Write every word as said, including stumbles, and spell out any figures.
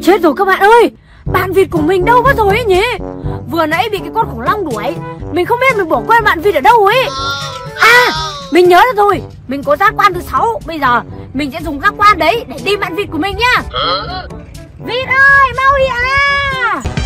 Chết rồi các bạn ơi, bạn vịt của mình đâu mất rồi ấy nhỉ? Vừa nãy bị cái con khủng long đuổi, mình không biết mình bỏ quên bạn vịt ở đâu ấy. À, mình nhớ ra rồi, mình có giác quan thứ sáu. Bây giờ mình sẽ dùng giác quan đấy để tìm bạn vịt của mình nhá. Vịt ơi, mau hiện ra.